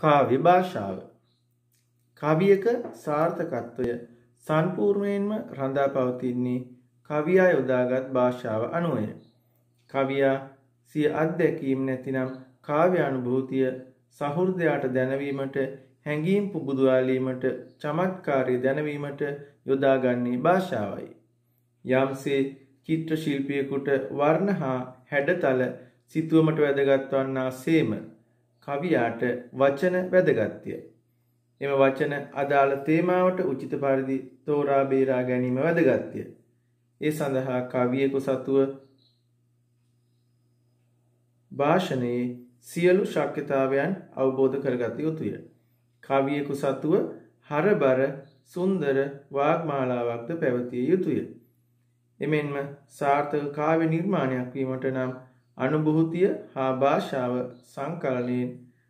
කාව්‍ය භාෂාව. කවියක සාර්ථකත්වය සම්පූර්ණයෙන්ම රඳා පවතින්නේ කවියා යොදාගත් භාෂාව අනුවය. කවියා සිය අත්දැකීම් නැතිනම් කාව්‍ය අනුභූතිය සහෘදයාට දැනවීමට, හැඟීම් පුබුදුවාලීමට, චමත්කාරී දැනවීමට යොදාගන්නේ භාෂාවයි. යම්සේ චිත්‍ර ශිල්පියෙකුට වර්ණ හා හැඩතල සිතුවමට වැදගත් වන්නා සේම කවියාට වචන වැදගත්ය. එම වචන අදාළ තේමාවට උචිත පරිදි තෝරා බේරා ගැනීම වැදගත්ය. ඒ සඳහා කවියෙකු සතුව භාෂණයේ සියලු ශක්‍යතාවයන් අවබෝධ කරගත යුතුය. කවියෙකු සතුව හරබර සුන්දර වාග්මාලාවක්ද පැවතිය යුතුය. එමෙන්ම සාර්ථක කාව්‍ය නිර්මාණයක් වීමට නම් අනුභූතිය හා භාෂාව සංකලනයෙන්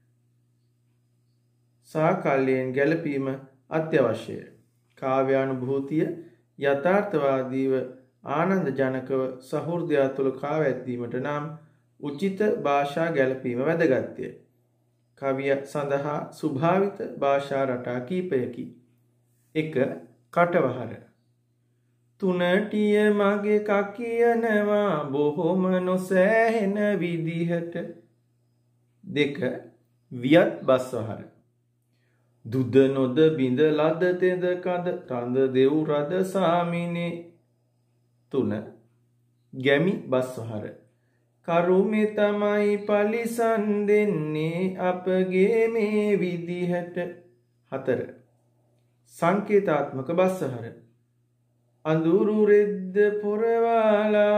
සාකල්‍යයෙන් ගැලපීම අත්‍යවශ්‍යය. කාව්‍යානුභූතිය යථාර්ථවාදීව ආනන්දජනකව සහෘදයා තුළ කාවැද්දීමට නම් උචිත භාෂා ගැලපීම වැදගත්ය. කවිය සඳහා ස්වභාවිත භාෂා රටා කීපයකි. 1. කටවහර. තුනටිය මගේ කකියනවා බොහොම නොසෑහෙන විදිහට. 2. වියත් බස්වහර. දුද නොද බිඳ ලද තෙද කඳ රඳ දෙව් රද සාමිනේ. 3. ගැමි බස්වහර. කරුමේ තමයි පලිසන් දෙන්නේ අපගේ මේ විදිහට. 4. සංකේතාත්මක බස්වහර. අඳුරු රෙද්ද පොරවාලා.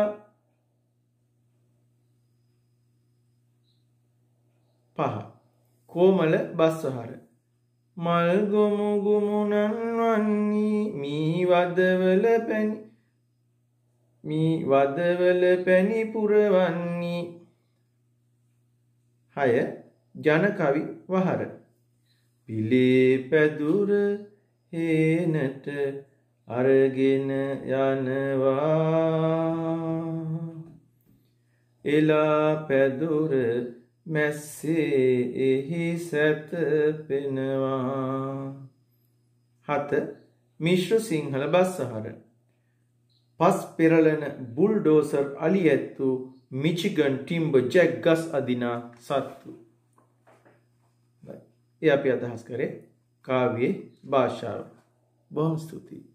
5. කෝමල බස්වහර. මල් ගොමු ගුමුණන් වන්නී මී වදවල පැණි පුරවන්නී. 6. ජනකවි වහර. පිලේ පැදුර හේනට අරගෙන යනවා එලා පැදුර මැස්සේ එහි සැතපෙනවා. 7. මිශ්‍ර සිංහල බස්වහර. පස් පෙරලන බුල්ඩෝසර් අලි ඇත්තු මිචිගන් ටිම්බ ජැක් ගස් අදිනා සත්තු. ඒ අපි අදහස් කරේ කාව්‍යයේ භාෂාව. බොහොම ස්තුතියි.